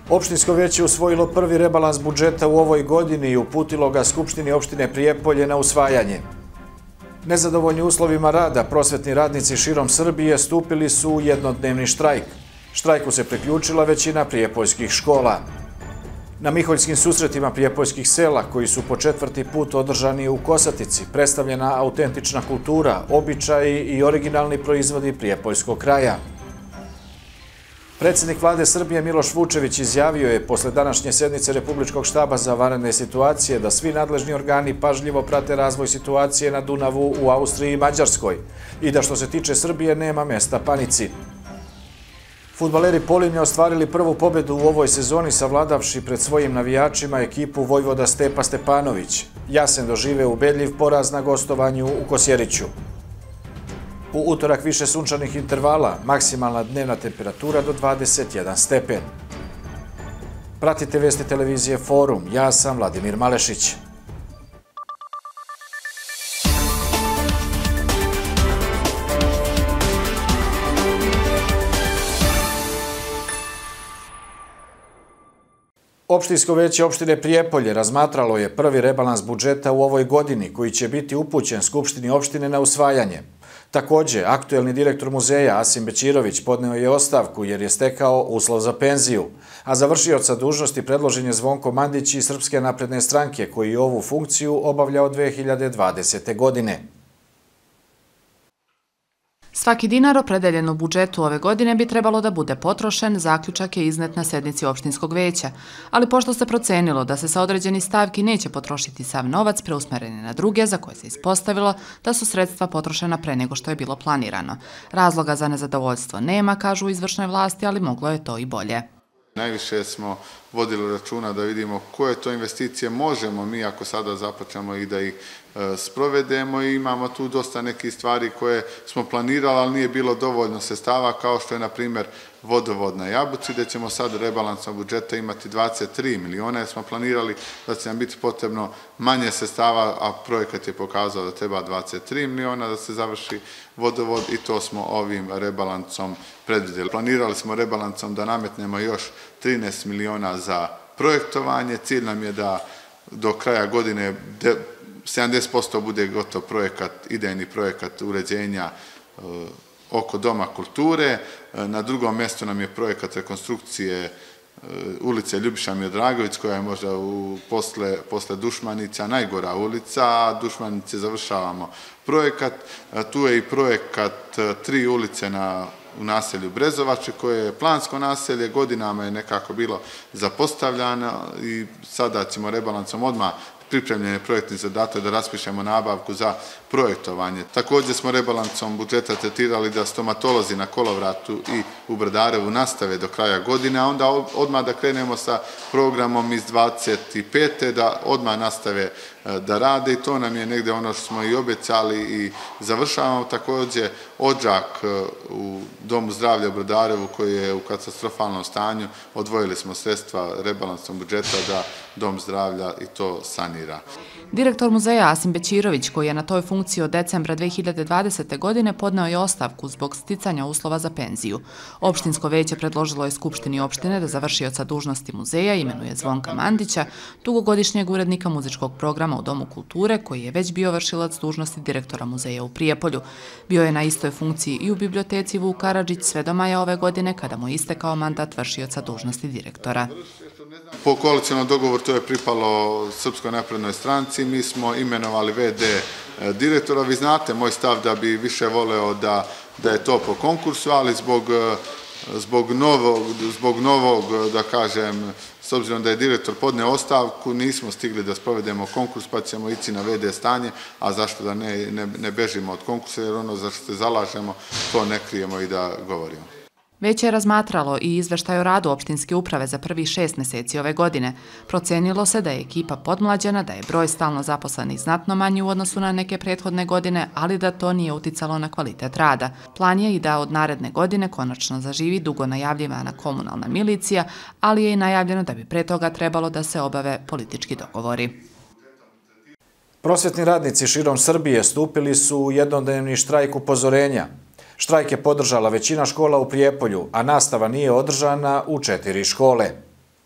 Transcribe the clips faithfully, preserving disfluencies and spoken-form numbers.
Opštinsko veće usvojilo prvi rebalans budžeta u ovoj godini i uputilo ga Skupštini opštine Prijepolje na usvajanje. Nezadovoljni uslovima rada prosvetni radnici širom Srbije stupili su u jednodnevni štrajk. Štrajku se priključila većina prijepoljskih škola. Na Miholjskim susretima prijepoljskih sela, koji su po četvrti put održani u Kosatici, predstavljena autentična kultura, običaji i originalni proizvodi prijepoljskog kraja. Predsjednik vlade Srbije Miloš Vučević izjavio je posle današnje sednice Republičkog štaba za vanredne situacije da svi nadležni organi pažljivo prate razvoj situacije na Dunavu u Austriji i Mađarskoj i da što se tiče Srbije nema mesta panici. Fudbaleri Polimlja ostvarili prvu pobedu u ovoj sezoni savladavši pred svojim navijačima ekipu Vojvoda Stepa Stepanović. Jasen dožive ubedljiv poraz na gostovanju u Kosjeriću. U utorak više sunčanih intervala, maksimalna dnevna temperatura do dvadeset jedan stepen. Pratite vesti televizije Forum, ja sam Vladimir Malešić. Opštinsko veće opštine Prijepolje razmatralo je prvi rebalans budžeta u ovoj godini koji će biti upućen Skupštini opštine na usvajanje. Također, aktuelni direktor muzeja Asim Bećirović podneo je ostavku jer je stekao uslov za penziju, a za vršioca dužnosti predložen je Zvonko Mandić iz Srpske napredne stranke koji je ovu funkciju obavljao dve hiljade dvadesete. godine. Svaki dinar opredeljen u budžetu ove godine bi trebalo da bude potrošen, zaključak je iznet na sednici opštinskog veća, ali pošto se procenilo da se sa određenih stavki neće potrošiti sav novac, preusmeren je na druge za koje se ispostavilo da su sredstva potrošena pre nego što je bilo planirano. Razloga za nezadovoljstvo nema, kažu u izvršnoj vlasti, ali moglo je to i bolje. Najviše smo vodili računa da vidimo koje to investicije možemo mi ako sada započnemo i da ih sprovedemo i imamo tu dosta nekih stvari koje smo planirali, ali nije bilo dovoljno sredstava kao što je na primjer vodovod na Jabuci gdje ćemo sad rebalansom budžeta imati dvadeset tri miliona jer smo planirali da će nam biti potrebno manje sredstava, a projekat je pokazao da treba dvadeset tri miliona da se završi vodovod i to smo ovim rebalansom predvidjeli. Planirali smo rebalansom da nametnemo još trinaest miliona za projektovanje. Cilj nam je da do kraja godine sedamdeset posto bude gotov projekat, idejni projekat uređenja oko Doma kulture. Na drugom mjestu nam je projekat rekonstrukcije ulice Ljubiša Miodragović, koja je možda posle, posle Dušmanića najgora ulica, a Dušmanice završavamo projekat. Tu je i projekat tri ulice na u naselju Brezovače, koje je plansko naselje, godinama je nekako bilo zapostavljano i sada ćemo rebalansom odmah pripremljene projektni zadatak da raspišemo nabavku za projektovanje. Također smo rebalansom budžeta tretirali da stomatolozi na Kolovratu i u Brdarevu nastave do kraja godine, a onda odmah da krenemo sa programom iz dvadeset pete da odmah nastave da rade i to nam je negde ono što smo i obećali i završavamo. Također odžak u Domu zdravlja u Brdarevu koji je u katastrofalnom stanju, odvojili smo sredstva rebalansom budžeta da Dom zdravlja i to sanira. Direktor muzeja Asim Bećirović, koji je na toj funkciji od decembra dve hiljade dvadesete. godine, podneo je ostavku zbog sticanja uslova za penziju. Opštinsko veće predložilo je Skupštini opštine da za vršioca dužnosti muzeja imenuje Zvonka Mandića, dugogodišnjeg urednika muzičkog programa u Domu kulture, koji je već bio vršilac dužnosti direktora muzeja u Prijepolju. Bio je na istoj funkciji i u biblioteci Vuk Karadžić sve do maja ove godine, kada mu je istekao mandat vršioca dužnosti direktora. Po koalicionom dogovoru to je pripalo Srpskoj naprednoj stranci. Mi smo imenovali ve de direktora. Vi znate moj stav da bi više voleo da, da je to po konkursu, ali zbog, zbog, novog, zbog novog, da kažem, s obzirom da je direktor podneo ostavku, nismo stigli da sprovedemo konkurs, pa ćemo ići na ve de stanje, a zašto da ne, ne, ne bežimo od konkursa, jer ono za što se zalažemo, to ne krijemo i da govorimo. Veće je razmatralo i izveštaj o radu opštinske uprave za prvih šest meseci ove godine. Procenilo se da je ekipa podmlađena, da je broj stalno zaposlenih znatno manji u odnosu na neke prethodne godine, ali da to nije uticalo na kvalitet rada. Plan je i da od naredne godine konačno zaživi dugo najavljivana komunalna milicija, ali je i najavljeno da bi pre toga trebalo da se obave politički dogovori. Prosvetni radnici širom Srbije stupili su u jednodnevni štrajk upozorenja. Štrajk je podržala većina škola u Prijepolju, a nastava nije održana u četiri škole.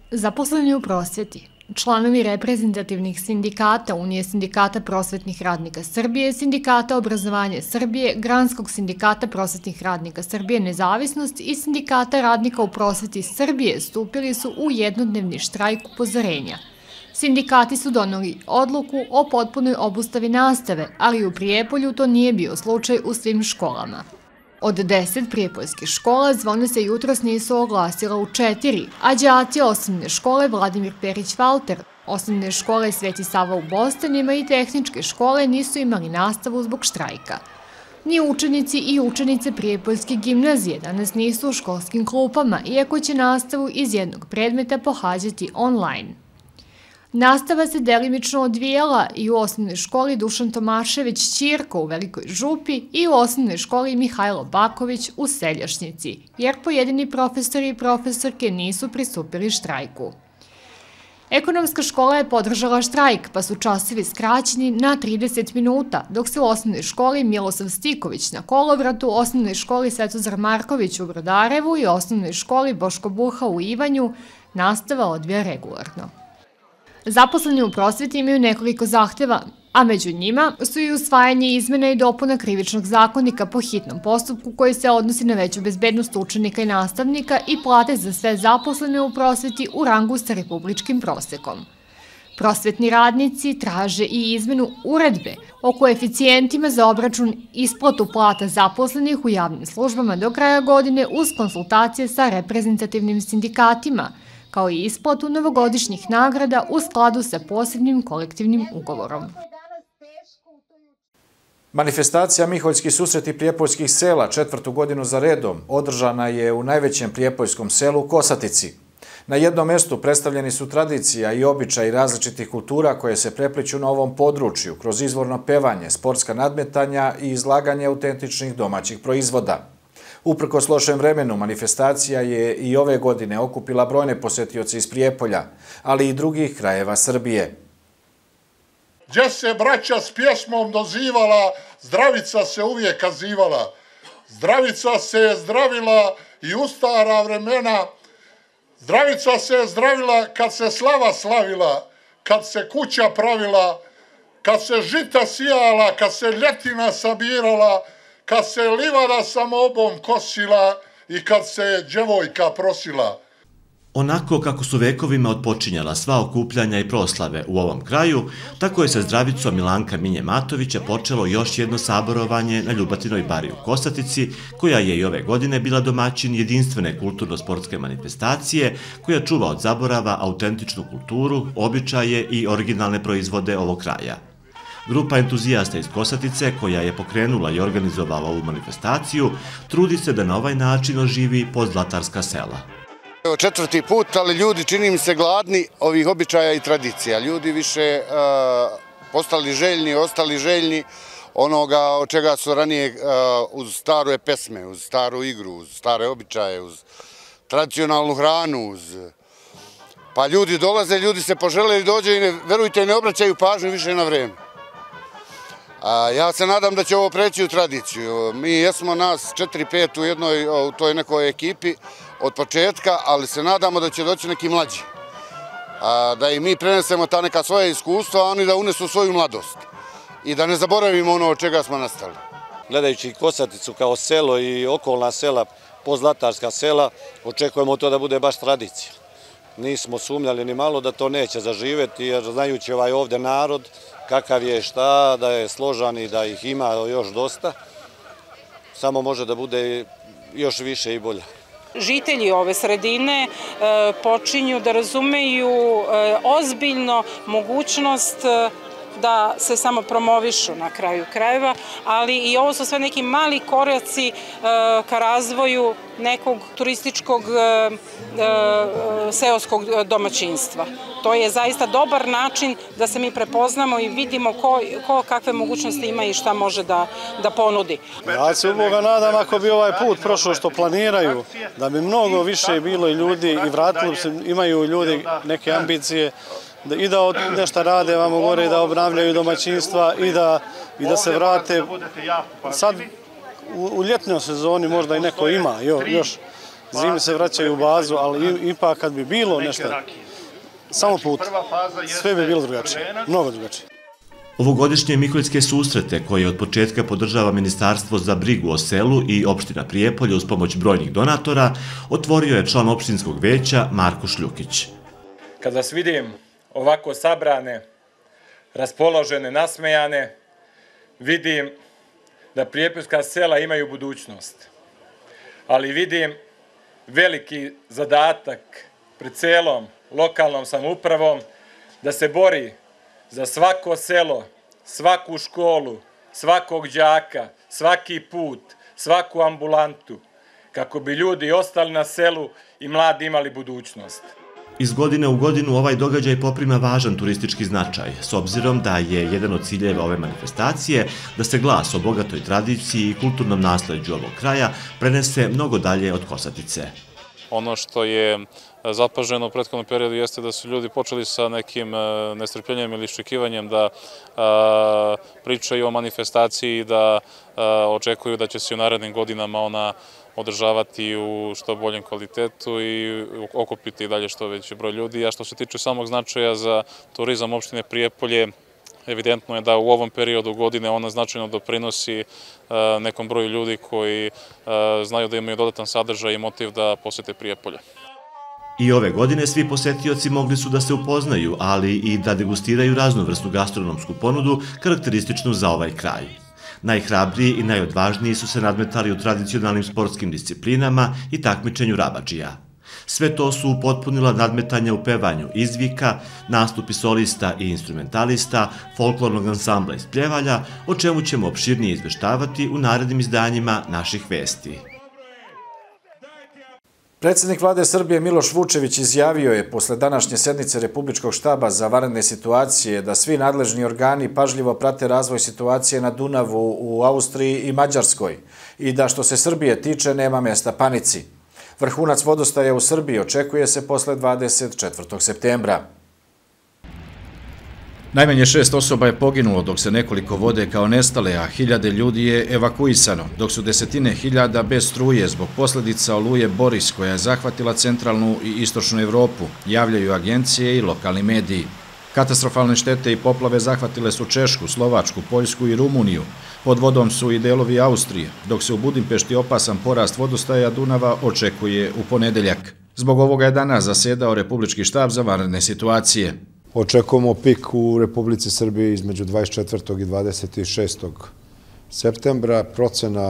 Zaposleni u prosvjeti, članovi reprezentativnih sindikata Unije sindikata prosvetnih radnika Srbije, Sindikata obrazovanja Srbije, Granskog sindikata prosvetnih radnika Srbije Nezavisnost i Sindikata radnika u prosveti Srbije stupili su u jednodnevni štrajk upozorenja. Sindikati su doneli odluku o potpunoj obustavi nastave, ali u Prijepolju to nije bio slučaj u svim školama. Od deset prijepoljskih škola zvone se jutros nisu oglasila u četiri, a đaci osnovne škole Vladimir Perić-Valter, osnovne škole Sveti Sava u Bostanima i tehničke škole nisu imali nastavu zbog štrajka. Ni učenici i učenice Prijepoljske gimnazije danas nisu u školskim klupama, iako će nastavu iz jednog predmeta pohađati online. Nastava se delimično odvijela i u osnovnoj školi Dušan Tomašević Ćirko u Velikoj Župi i u osnovnoj školi Mihajlo Baković u Seljašnici, jer pojedini profesori i profesorke nisu pristupili štrajku. Ekonomska škola je podržala štrajk, pa su časovi skraćeni na trideset minuta, dok se u osnovnoj školi Milosav Stiković na Kolovratu, osnovnoj školi Svetozar Marković u Brodarevu i osnovnoj školi Boško Buha u Ivanju nastava odvija regularno. Zaposleni u prosveti imaju nekoliko zahteva, a među njima su i usvajanje izmena i dopuna krivičnog zakonika po hitnom postupku koji se odnosi na veću bezbednost učenika i nastavnika i plate za sve zaposlene u prosveti u rangu sa republičkim prosekom. Prosvetni radnici traže i izmenu uredbe o koeficijentima za obračun isplatu plata zaposlenih u javnim službama do kraja godine uz konsultacije sa reprezentativnim sindikatima, kao i isplatu novogodišnjih nagrada u skladu sa posebnim kolektivnim ugovorom. Manifestacija Miholjski susreti prijepoljskih sela četvrtu godinu za redom održana je u najvećem prijepoljskom selu Kosatici. Na jednom mjestu predstavljeni su tradicija i običaji različitih kultura koje se prepliću na ovom području kroz izvorno pevanje, sportska nadmetanja i izlaganje autentičnih domaćih proizvoda. Uprkos lošem vremenu, manifestacija je i ove godine okupila brojne posetioce iz Prijepolja, ali i drugih krajeva Srbije. Gdje se braća s pjesmom dozivala, zdravica se uvijek kazivala. Zdravica se je zdravila i u stara vremena. Zdravica se je zdravila kad se slava slavila, kad se kuća pravila, kad se žita sijala, kad se ljetina sabirala, kad se livada samobom kosila i kad se djevojka prosila. Onako kako su vekovima otpočinjala sva okupljanja i proslave u ovom kraju, tako je sa zdravicom Milanka Minje Matovića počelo još jedno saborovanje na Ljubatinoj bari u Kosatici, koja je i ove godine bila domaćin jedinstvene kulturno-sportske manifestacije, koja čuva od zaborava autentičnu kulturu, običaje i originalne proizvode ovog kraja. Grupa entuzijasta iz Kosatice, koja je pokrenula i organizovala ovu manifestaciju, trudi se da na ovaj način oživi podzlatarska sela. Četvrti put, ali ljudi čini mi se gladni ovih običaja i tradicija. Ljudi više postali željni, ostali željni onoga od čega su ranije uz stare pesme, uz staru igru, uz stare običaje, uz tradicionalnu hranu. Pa ljudi dolaze, ljudi se požele i dođe i verujte, ne obraćaju pažnju više na vreme. Ja se nadam da će ovo preći u tradiciju. Mi jesmo nas četiri pet u jednoj, u toj nekoj ekipi od početka, ali se nadamo da će doći neki mlađi. Da i mi prenesemo ta neka svoja iskustva, a oni da unesu svoju mladost. I da ne zaboravimo ono od čega smo nastali. Gledajući Kosaticu kao selo i okolna sela, podzlatarska sela, očekujemo to da bude baš tradicija. Nismo sumnjali ni malo da to neće zaživjeti, jer znajući ovaj ovdje narod, kakav je šta, da je složan i da ih ima još dosta, samo može da bude još više i bolje. Žitelji ove sredine počinju da razumeju ozbiljno mogućnost da se samo promovišu na kraju krajeva, ali i ovo su sve neki mali koraci ka razvoju nekog turističkog seoskog domaćinstva. To je zaista dobar način da se mi prepoznamo i vidimo ko kakve mogućnosti ima i šta može da ponudi. Ja se u Boga nadam ako bi ovaj put prošlo što planiraju, da bi mnogo više bilo i ljudi i vratili se, imaju ljudi neke ambicije i da nešto rade vamo gore, da obnavljaju domaćinstva i da se vrate. Sad u ljetnoj sezoni možda i neko ima još, zimi se vraćaju u bazu, ali ipak kad bi bilo nešto, samo put, sve bi bilo drugačije, mnogo drugačije. Ovogodišnje Miholjske susrete, koje od početka podržava Ministarstvo za brigu o selu i opština Prijepolje uz pomoć brojnih donatora, otvorio je član opštinskog veća Marko Šljukić. Kad vas vidim ovako sabrane, raspoložene, nasmejane, vidim da prijepoljska sela imaju budućnost. Ali vidim veliki zadatak pred celom lokalnom samoupravom da se bori za svako selo, svaku školu, svakog đaka, svaki put, svaku ambulantu, kako bi ljudi ostali na selu i mladi imali budućnost. Iz godine u godinu ovaj događaj poprima važan turistički značaj, s obzirom da je jedan od ciljeva ove manifestacije da se glas o bogatoj tradiciji i kulturnom nasleđu ovog kraja prenese mnogo dalje od Kosatice. Ono što je zapaženo u prethodnom periodu jeste da su ljudi počeli sa nekim nestrpljenjem ili iščekivanjem da pričaju o manifestaciji, da očekuju da će se u narednim godinama ona održavati u što boljem kvalitetu i okupiti dalje što veći broj ljudi. A što se tiče samog značaja za turizam opštine Prijepolje, evidentno je da u ovom periodu godine ona značajno doprinosi nekom broju ljudi koji znaju da imaju dodatan sadržaj i motiv da posete Prijepolje. I ove godine svi posetioci mogli su da se upoznaju, ali i da degustiraju raznovrsnu gastronomsku ponudu karakterističnu za ovaj kraj. Najhrabriji i najodvažniji su se nadmetali u tradicionalnim sportskim disciplinama i takmičenju rabađija. Sve to su upotpunila nadmetanja u pevanju izvika, nastupi solista i instrumentalista, folklornog ansambla iz Pljevalja, o čemu ćemo opširnije izveštavati u narednim izdanjima naših vesti. Predsjednik vlade Srbije Miloš Vučević izjavio je posle današnje sednice Republičkog štaba za vanredne situacije da svi nadležni organi pažljivo prate razvoj situacije na Dunavu u Austriji i Mađarskoj i da što se Srbije tiče nema mesta panici. Vrhunac vodostaja u Srbiji očekuje se posle dvadeset četvrtog septembra. Najmanje šest osoba je poginulo dok se nekoliko vode kao nestale, a hiljade ljudi je evakuisano, dok su desetine hiljada bez struje zbog posljedica oluje Boris koja je zahvatila centralnu i istočnu Evropu, javljaju agencije i lokalni mediji. Katastrofalne štete i poplave zahvatile su Češku, Slovačku, Poljsku i Rumuniju. Pod vodom su i delovi Austrije, dok se u Budimpešti opasan porast vodostaja Dunava očekuje u ponedeljak. Zbog ovoga je danas zasedao Republički štab za vanredne situacije. Očekujemo pik u Republici Srbiji između dvadeset četvrtog i dvadeset šestog septembra. Procena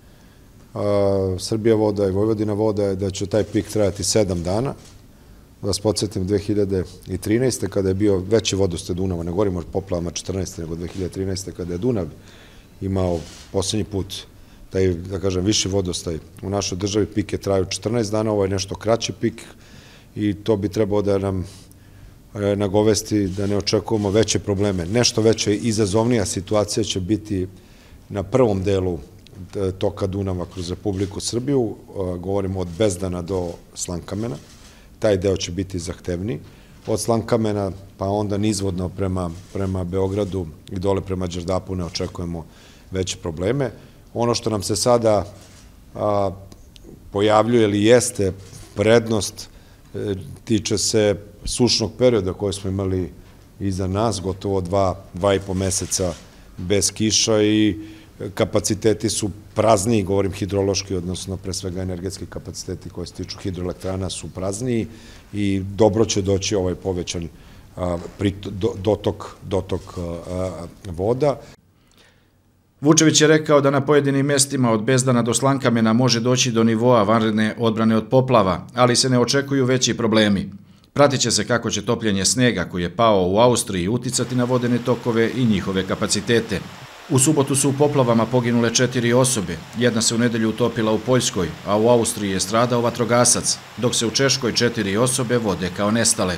Srbija voda i Vojvodina voda je da će taj pik trajati sedam dana. Da vas podsjetim, dve hiljade trinaeste. kada je bio veći vodostaj Dunava, ne govorimo o poplavama četrnaeste. nego dve hiljade trinaeste. kada je Dunav imao posljednji put taj, da kažem, viši vodostaj u našoj državi, pik je trajao četrnaest dana, ovo je nešto kraći pik i to bi trebalo da nam nagovesti da ne očekujemo veće probleme. Nešto veće izazovnija situacija će biti na prvom delu toka Dunava kroz Republiku Srbiju, govorimo od Bezdana do Slankamena. Taj deo će biti zahtevniji. Od Slankamena pa onda nizvodno prema, prema Beogradu i dole prema Đerdapu ne očekujemo veće probleme. Ono što nam se sada a, pojavljuje ili jeste prednost e, tiče se sušnog perioda koji smo imali iza nas, gotovo dva, dva i po meseca bez kiša i kapaciteti su prazniji, govorim hidrološki, odnosno pre svega energetski kapaciteti koji se tiču hidroelektrana su prazniji i dobro će doći ovaj povećan a, do, dotok, dotok a, voda. Vučević je rekao da na pojedinim mjestima od Bezdana do Slankamena može doći do nivoa vanredne odbrane od poplava, ali se ne očekuju veći problemi. Pratit će se kako će topljenje snega koji je pao u Austriji uticati na vodene tokove i njihove kapacitete. U subotu su u poplavama poginule četiri osobe, jedna se u nedelju utopila u Poljskoj, a u Austriji je stradao vatrogasac, dok se u Češkoj četiri osobe vode kao nestale.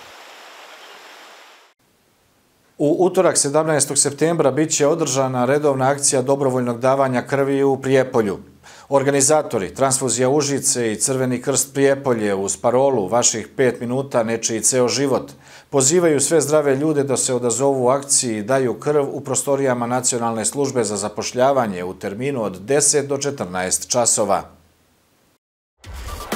U utorak sedamnaestog septembra bit će održana redovna akcija dobrovoljnog davanja krvi u Prijepolju. Organizatori Transfuzija Užice i Crveni krst Prijepolje uz parolu vaših pet minuta nečiji ceo život pozivaju sve zdrave ljude da se odazovu u akciji i daju krv u prostorijama Nacionalne službe za zapošljavanje u terminu od deset do četrnaest časova.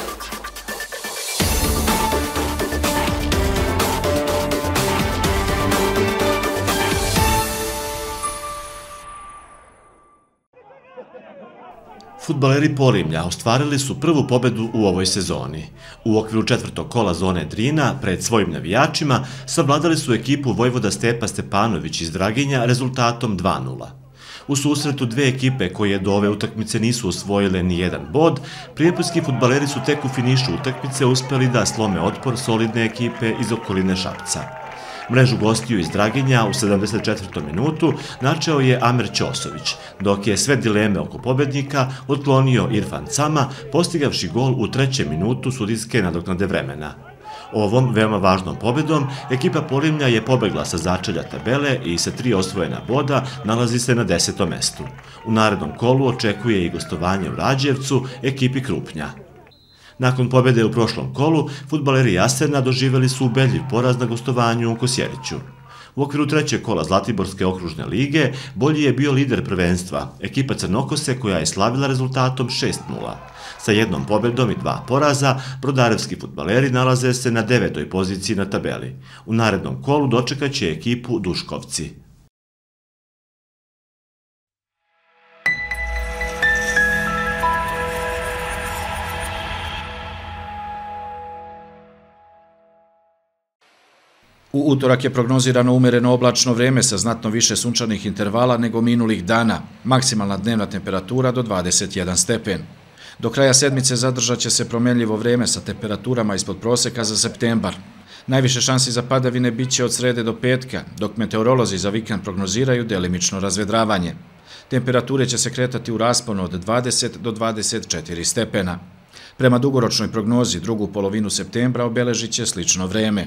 Fudbaleri Polimlja ostvarili su prvu pobedu u ovoj sezoni. U okviru četvrtog kola zone Drina, pred svojim navijačima, savladali su ekipu Vojvoda Stepa Stepanović iz Draginja rezultatom dva nula. U susretu dve ekipe koje do ove utakmice nisu osvojile ni jedan bod, prijepoljski fudbaleri su tek u finišu utakmice uspeli da slome otpor solidne ekipe iz okoline Šapca. Mrežu gostiju iz Draginja u sedamdeset četvrtom minutu načeo je Amer Ćosović, dok je sve dileme oko pobednika otklonio Irfan Cama, postigavši gol u trećem minutu sudijske nadoknade vremena. Ovom veoma važnom pobedom ekipa Polimlja je pobegla sa začelja tabele i sa tri osvojena boda nalazi se na desetom mestu. U narednom kolu očekuje i gostovanje u Rađevcu ekipi Krupnja. Nakon pobjede u prošlom kolu, fudbaleri Jasena doživjeli su ubedljiv poraz na gostovanju u Kosjeriću. U okviru trećeg kola Zlatiborske okružne lige bolji je bio lider prvenstva, ekipa Crnokose koja je slavila rezultatom šest nula. Sa jednom pobjedom i dva poraza, brodarevski fudbaleri nalaze se na devetoj poziciji na tabeli. U narednom kolu dočekat će ekipu Duškovci. U utorak je prognozirano umereno oblačno vreme sa znatno više sunčanih intervala nego minulih dana, maksimalna dnevna temperatura do dvadeset jedan stepen. Do kraja sedmice zadržat će se promenljivo vreme sa temperaturama ispod proseka za septembar. Najviše šansi za padavine bit će od srede do petka, dok meteorolozi za vikend prognoziraju delimično razvedravanje. Temperature će se kretati u rasponu od dvadeset do dvadeset četiri stepena. Prema dugoročnoj prognozi, drugu polovinu septembra obeležit će slično vreme.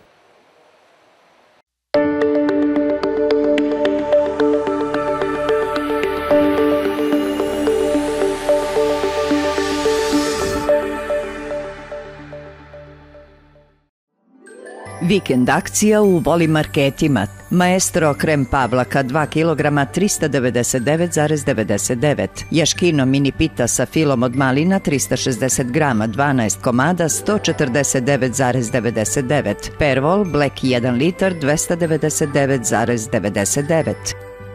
Vikend akcija u Voli marketima. Maestro krem pavlaka dva kilograma trista devedeset devet zarez devedeset devet. Jaškino mini pita sa filom od malina trista šezdeset grama dvanaest komada sto četrdeset devet zarez devedeset devet. Pervol Black jedan litar dvesta devedeset devet zarez devedeset devet.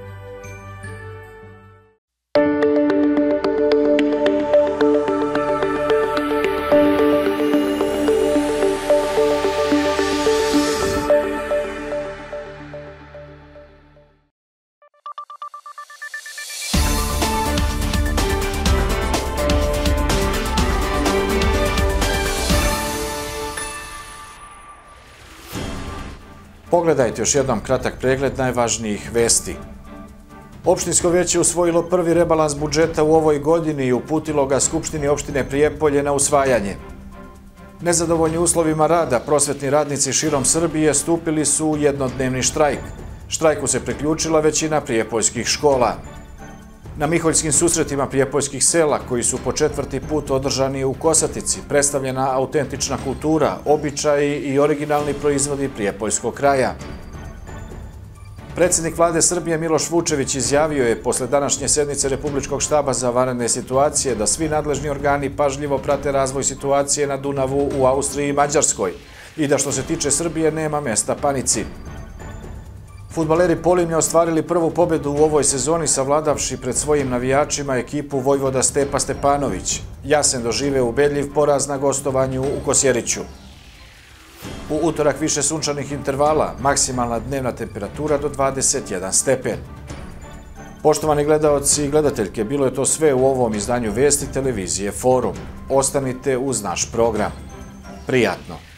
Pogledajte još jednom kratak pregled najvažnijih vesti. Opštinsko veće usvojilo prvi rebalans budžeta u ovoj godini i uputilo ga Skupštini opštine Prijepolje na usvajanje. Nezadovoljni uslovima rada prosvetni radnici širom Srbije stupili su u jednodnevni štrajk. Štrajku se priključila većina prijepoljskih škola. Na Miholjskim susretima prijepoljskih sela, koji su po četvrti put održani u Kosatici, predstavljena autentična kultura, običaji i originalni proizvodi prijepoljskog kraja. Predsjednik vlade Srbije Miloš Vučević izjavio je posle današnje sednice Republičkog štaba za vanredne situacije da svi nadležni organi pažljivo prate razvoj situacije na Dunavu u Austriji i Mađarskoj i da što se tiče Srbije nema mesta panici. Fudbaleri Polimlja ostvarili prvu pobedu u ovoj sezoni savladavši pred svojim navijačima ekipu Vojvoda Stepa Stepanović. Jasen dožive ubedljiv poraz na gostovanju u Kosjeriću. U utorak više sunčanih intervala, maksimalna dnevna temperatura do dvadeset jedan stepen. Poštovani gledaoci i gledateljke, bilo je to sve u ovom izdanju vesti televizije Forum. Ostanite uz naš program. Prijatno!